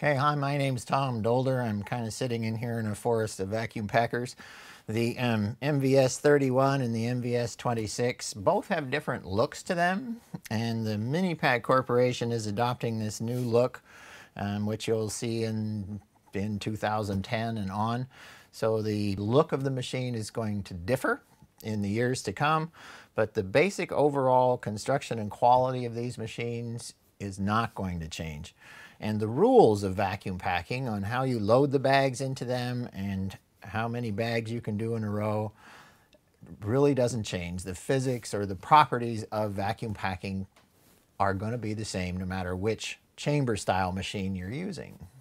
Okay, hi, my name's Tom Dolder. I'm kind of sitting in here in a forest of vacuum packers. The MVS31 and the MVS26 both have different looks to them, and the Minipack Corporation is adopting this new look, which you'll see in 2010 and on. So the look of the machine is going to differ in the years to come, but the basic overall construction and quality of these machines is not going to change. And the rules of vacuum packing on how you load the bags into them and how many bags you can do in a row really doesn't change. The physics or the properties of vacuum packing are going to be the same no matter which chamber style machine you're using.